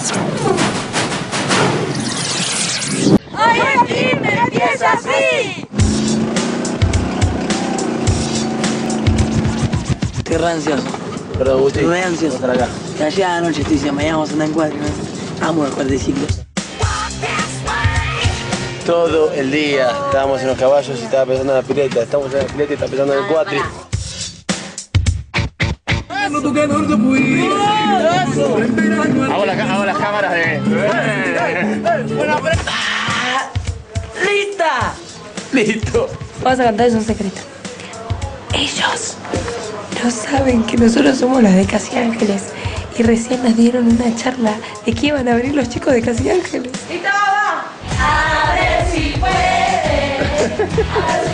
¡Ay, el team empieza así! Estoy re ansioso. Perdón, Gusti. Estoy re ansioso estar acá. Que ayer anoche estoy diciendo, mañana vamos a andar en cuatro. Amo el cuatriciclo. Todo el día estábamos en los caballos y estaba pensando en la pileta. Estamos en la pileta y está pensando en el cuatri. Hago las cámaras de... Bueno, pero... ¡Lista! Listo. Vamos a contarles un secreto. Ellos no saben que nosotros somos los de Casi Ángeles y recién nos dieron una charla de que iban a abrir los chicos de Casi Ángeles. ¡Y todo va! A ver si puede. A ver si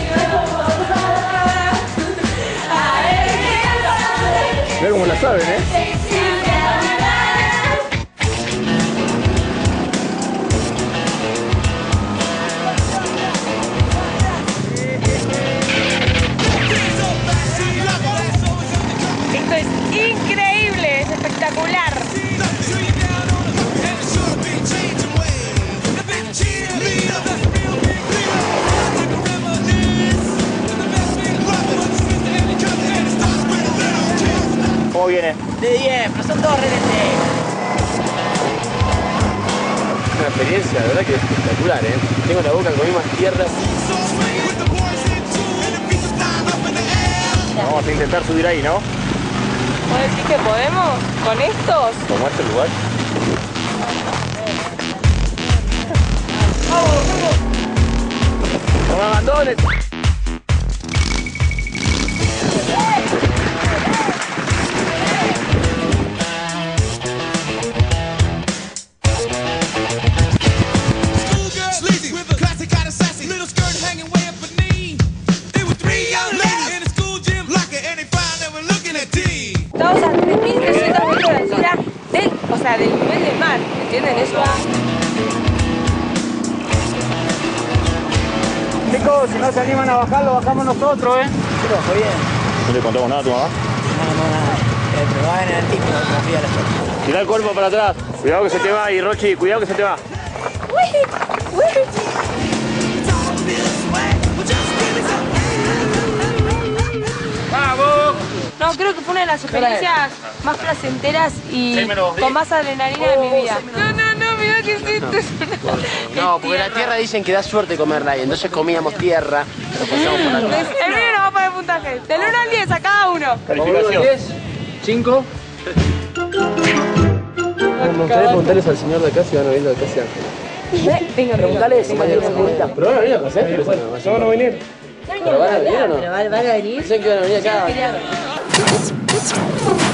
Mira cómo la saben, ¿eh? Esto es increíble, es espectacular. ¿Cómo viene? De 10, pero son todos redes. Una experiencia, la verdad que es espectacular, ¿eh? Tengo la boca, comí más tierra. Vamos a intentar subir ahí, ¿no? ¿Vos decís que podemos con estos? Como este lugar. ¡No me abandones! Estamos a 3.300 metros de altura del nivel del mar, ¿entienden eso? Chicos, si no se animan a bajar, lo bajamos nosotros, ¿eh? Pero fue bien. ¿No le contamos nada a tu mamá? No, nada. Pero va en el tipo, confía en la suerte. Tira el cuerpo para atrás. Cuidado que se te va ahí, Rochi. Cuidado que se te va. ¡Vamos! No, creo que fue una de las experiencias más placenteras y con más adrenalina de mi vida. No, mira que hiciste. No, porque la tierra dicen que da suerte comerla ahí. Entonces comíamos tierra, pero pasamos por la El mío nos va a poner puntaje. Del 1 al 10 a cada uno. Calificación. 10, 5. Me gustaría preguntarles al señor de acá si van a venir de Casi Ángeles. Venga, preguntale si mañana se cuenta. ¿Pero van a venir a Casi Ángeles? ¿No van a venir? ¿Pero van a venir o no? ¿Pero van a venir? Dicen que van a venir acá.